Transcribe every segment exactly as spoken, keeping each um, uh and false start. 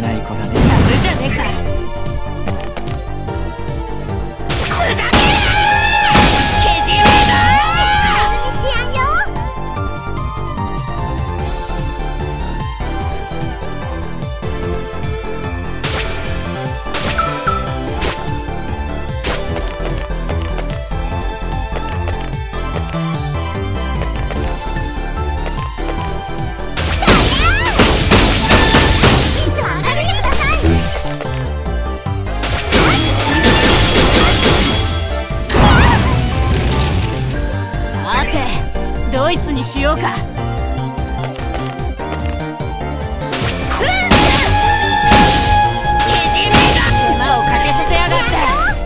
ない子だね。 ダメじゃねえか。ふざけるなー。けじめだー。水にしやんよ。ドイツにしようか。馬をかけさせやがって。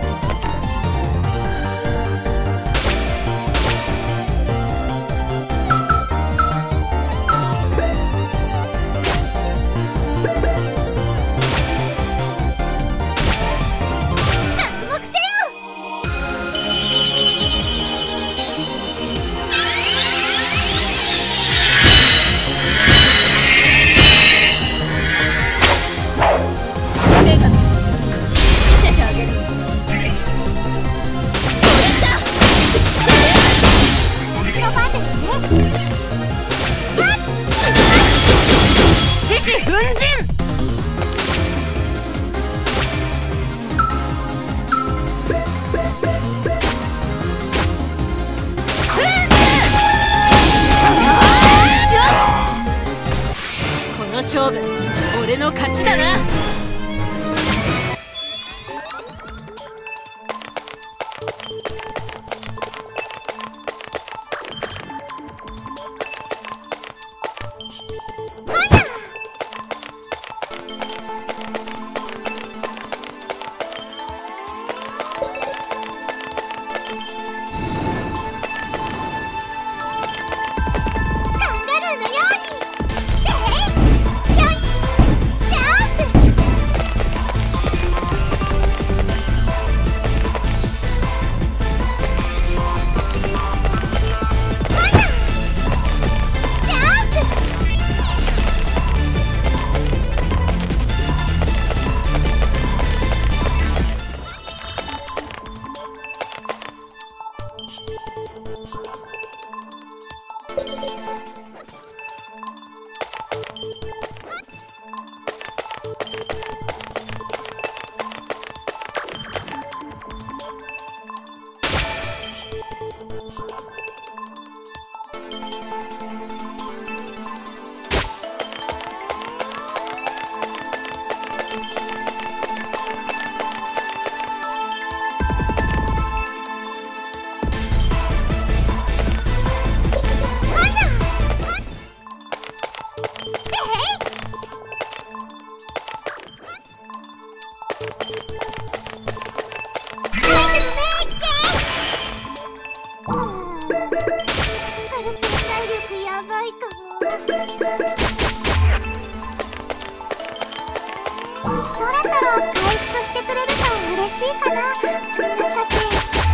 獅子奮陣。この勝負俺の勝ちだな。そろそろ回復してくれると嬉しいかな。ぶっちゃけ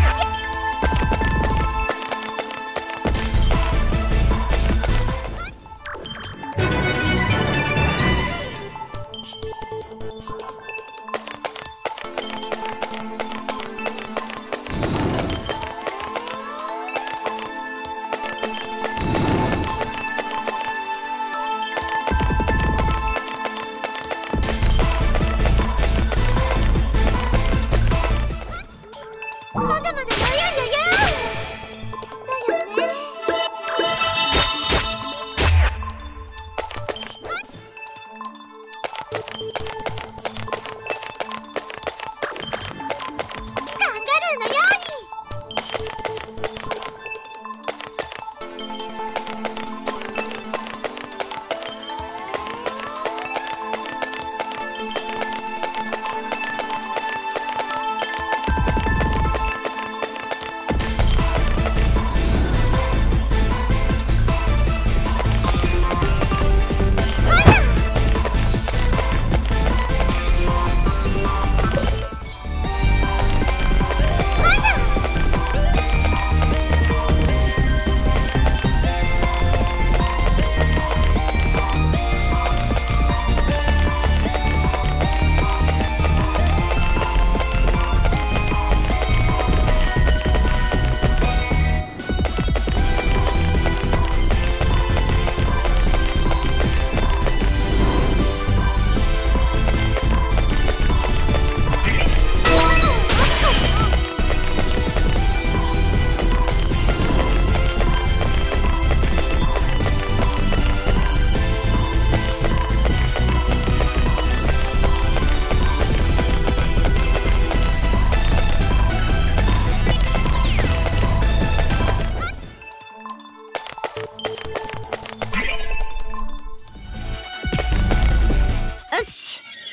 まだまだ悩んだよだよね。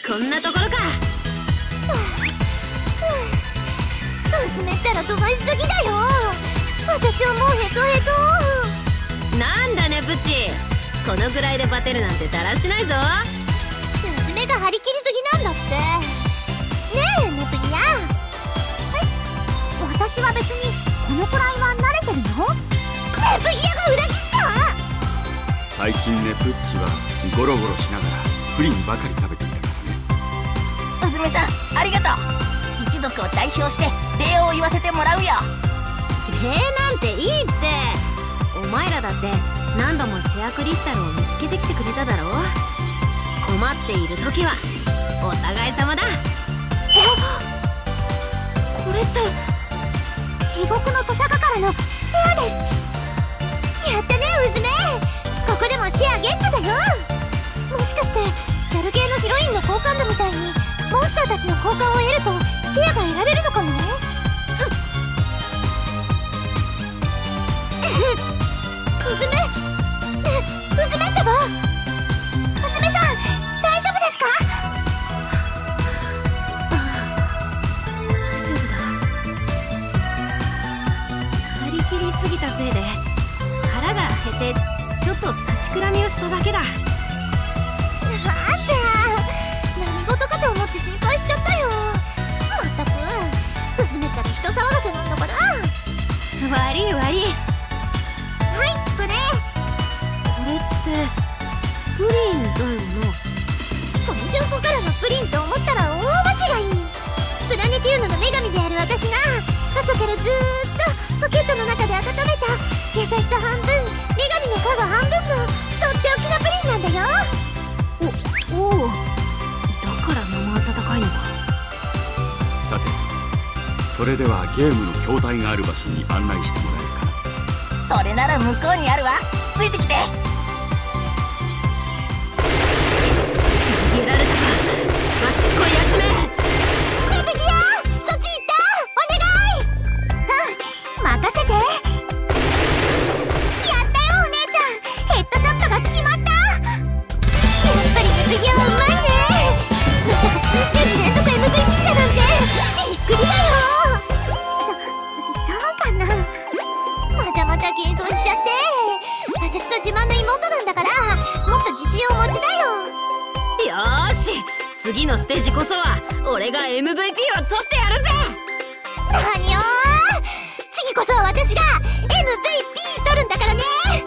こんなところか。 娘ったら飛ばしすぎだよ。私はもうヘトヘト。 なんだねプチ、このぐらいでバテるなんてだらしないぞ。 娘が張り切りすぎなんだって。ねえネプギア。え、私は別にこのくらいは慣れてるの？ネプギアが裏切った。 最近ねプッチはゴロゴロしながらプリンばかり食べていたからね。 娘さんありがとう。一族を代表して礼を言わせてもらうよ。 礼なんていいって。お前らだって何度もシェアクリスタルを見つけてきてくれただろう。困っている時はお互い様だ。 これって地獄のトサカからのシェアです。やったね娘、ここでもシェアゲットだよ。もしかしてギャル系のヒロインの好感度みたいにモンスターたちの好感を得るとシェアが得られるのかもね。娘、ね、娘ってば。娘さん大丈夫ですか？ 大丈夫だ。張り切りすぎたせいで腹が減ってちょっと立ちくらみをしただけだ。 なんだ、何事かと思って心配しちゃったよ。まったく娘ったら人騒がせなんだから。 悪い悪い。 はい、これこれってプリンだよな。 そんじょそこからのプリンと思ったら大間違い。プラネティウムの女神である私が朝からずーっとポケットの中で温めた優しさ半分女神の加護半分のとっておきのプリンなんだよ。 おおう、だから生温かいのか。 さてそれではゲームの筐体がある場所に案内してもらえるかな。 それなら向こうにあるわ。ついてきて。 逃げられたか。すばしっこいやつめ。 ネプギア、そっち行った。お願い。うん、任せて。やったよお姉ちゃん、ヘッドショットが決まった。やっぱりネプギアはうまいね。まさかにステージ連続 エムブイピー だなんてびっくりだよ。そ、そうかな。またまた謙遜しちゃって。私の自慢の妹なんだからもっと自信をお持ちだよ。 よーし、次のステージこそは俺が エムブイピー を取ってやるぜ。 何よー、次こそは私が エムブイピー 取るんだからね。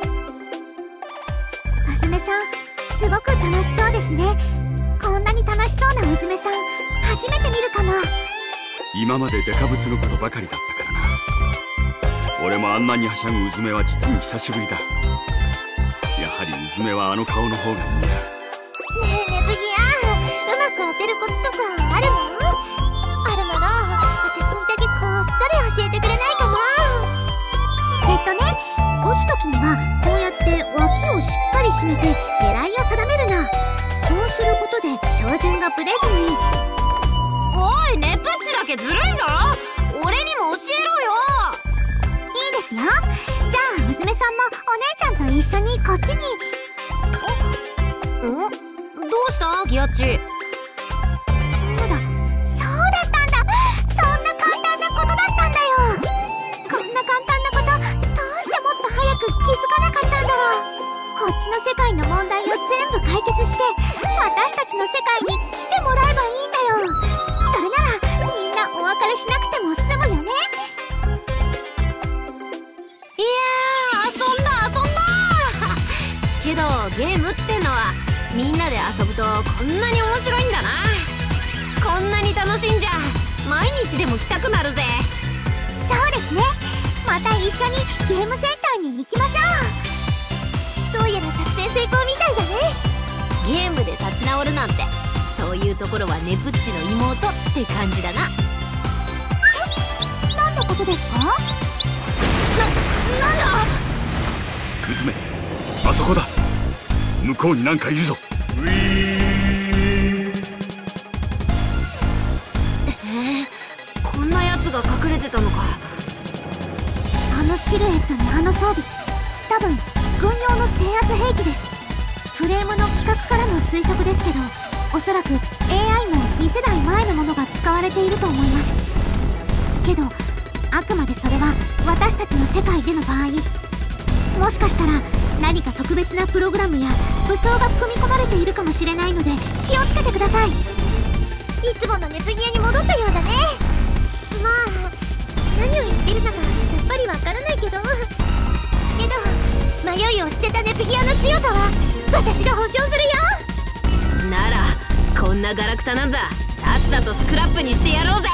娘さんすごく楽しそうですね。こんなに楽しそうな娘さん初めて見るかも。 今までデカブツのことばかりだったからな。俺もあんなにはしゃぐうずめは実に久しぶりだ。やはりうずめはあの顔の方が似合う。 ねえネプギア、うまく当てるコツとかあるの？あるなら私にだけこっそり教えてくれないかな。えっとね、打つ時にはこうやって脇をしっかり締めて狙いを定めるの。そうすることで照準がぶれずに。 おいネプッチだけずるいぞ。俺にも教えろよ。 いいですよ。じゃあ娘さんもお姉ちゃんと一緒にこっちに。 ん？どうしたギアッチ。 そうだ、そうだったんだ。そんな簡単なことだったんだよ。こんな簡単なことどうしてもっと早く気づかなかったんだろう。こっちの世界の問題を全部解決して私たちの世界に来てもらえばいいんだよ。それならみんなお別れしなくても済むよね。 いやー、遊んだ遊んだけどゲームってのはみんなで遊ぶとこんなに面白いんだな。こんなに楽しんじゃ毎日でも来たくなるぜ。 そうですね、また一緒にゲームセンターに行きましょう。どうやら作戦成功みたいだね。 ゲームで立ち直るなんて、そういうところはネプッチの妹って感じだな。 え、何のことですか？な、なんだ？ 娘、あそこだ。向こうになんかいるぞ。 えー、こんなやつが隠れてたのか。 あのシルエットにあの装備、多分軍用の制圧兵器です。フレームの規格からの推測ですけど、おそらく エーアイに世代前のものが使われていると思います。けどあくまでそれは私たちの世界での場合、もしかしたら何か特別なプログラムや武装が組み込まれているかもしれないので気をつけてください。いつものネプギアに戻ったようだね。まあ何を言ってるのかさっぱりわからないけど、けど迷いを捨てたネプギアの強さは私が保証するよ。 ならこんなガラクタなんざさっさとスクラップにしてやろうぜ。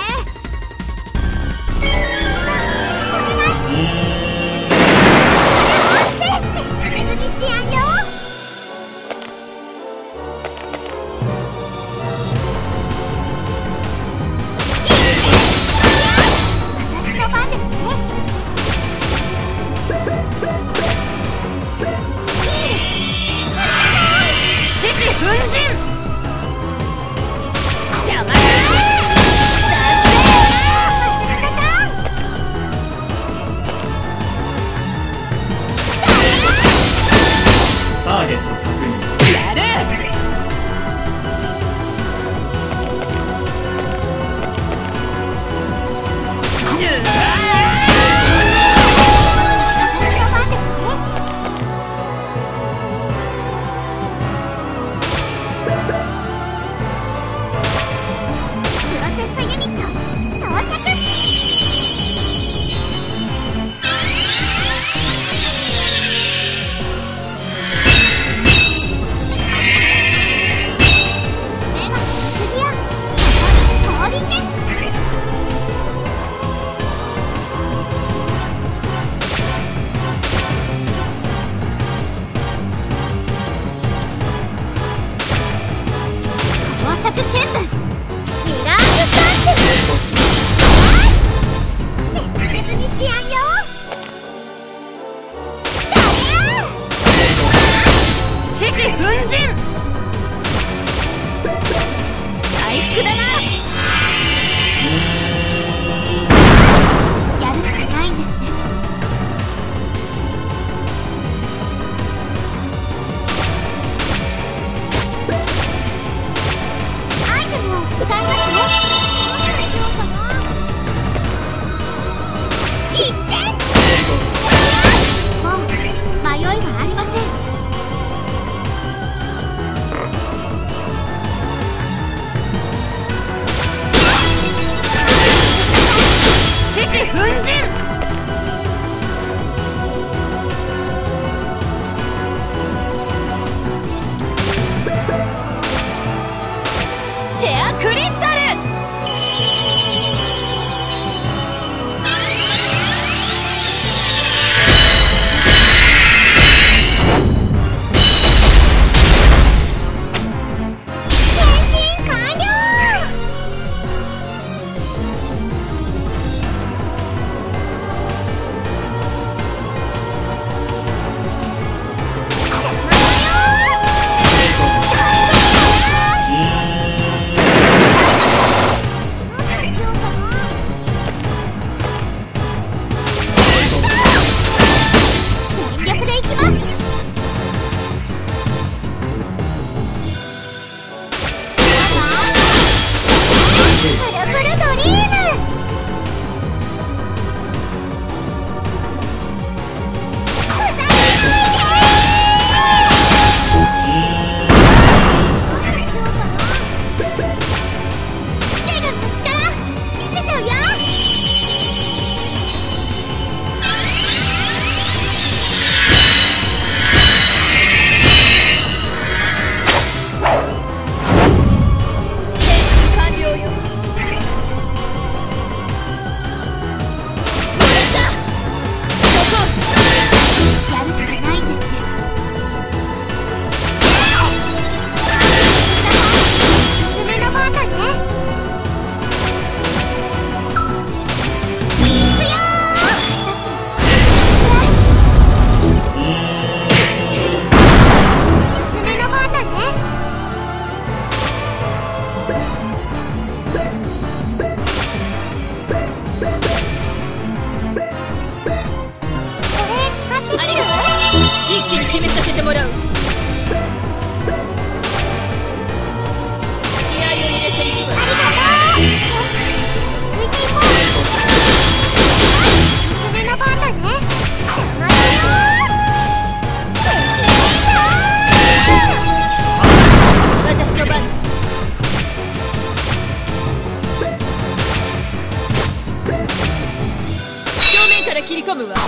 込むわ。 よ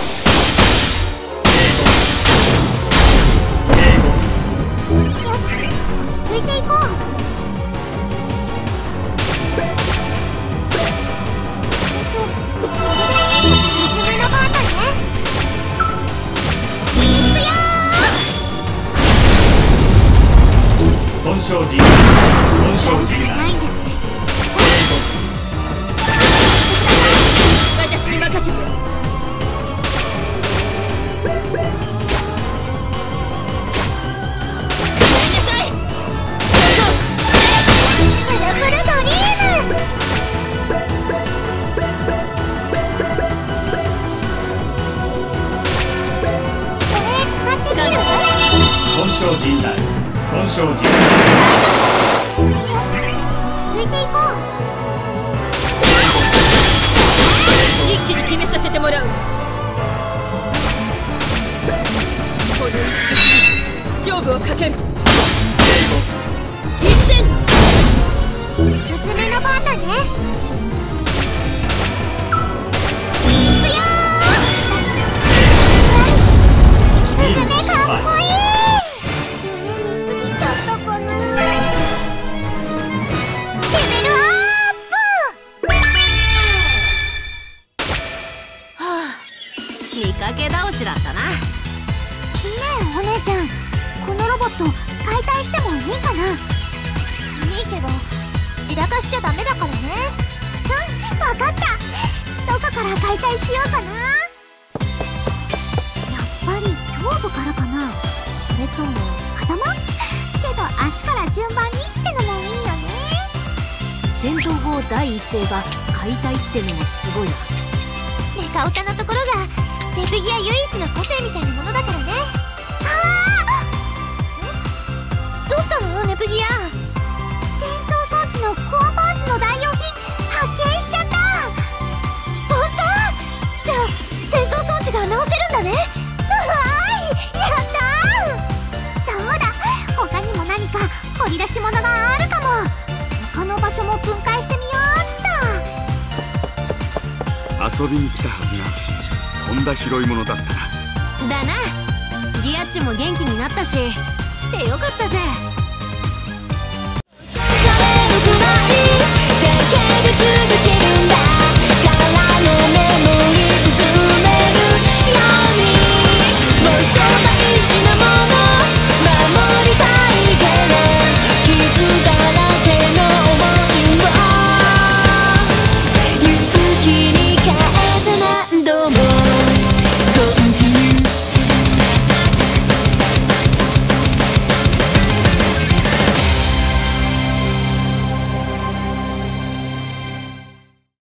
し、落ち着いていこう。スズメの番だね。いくよー。 損傷時損傷時ないんですね。 私に任せて。 プルプルドリーム。これ使ってみる？ 損傷時になる。損傷時よし、落ち着いていこう。 一気に決めさせてもらう。この一撃勝負をかける。一戦。 スズメの番だね。いくよー。スズメかっこいい。夢見すぎちゃったかな。レベルアップ。 はあ、見かけ倒しだったな。 ねえお姉ちゃん、このロボット解体してもいいかな？いいけど散らかしちゃダメだからね。うん、わかった。どこから解体しようかな。やっぱり頭部からかな。それとも頭？けど足から順番にってのもいいよね。 戦闘法第一声が解体ってのもすごいな。 メカオタのところがデブギア唯一の個性みたいなものだからね。ああ、どうしたのネブギア。転送装置のコアパーツの代用品発見しちゃった。本当？じゃあ転送装置が直せるんだね。うわーい、やったー。そうだ、他にも何か掘り出し物があるかも。他の場所も分解してみようっ遊びに来たはずがとんだ拾い物だったな。 だな。ギアッチも元気になったし来てよかったぜ。